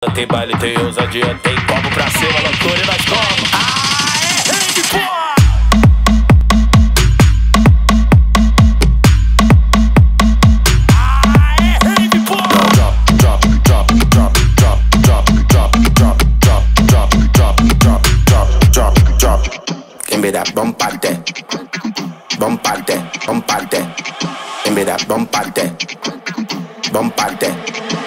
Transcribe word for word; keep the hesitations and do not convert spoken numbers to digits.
Tem baile, tem ousadia, tem copo pra cima, loucura e nós como. Ah, é rave, pô! Give me that bump out there, bump out there, bump out there. Give me that bump out there, bump out there.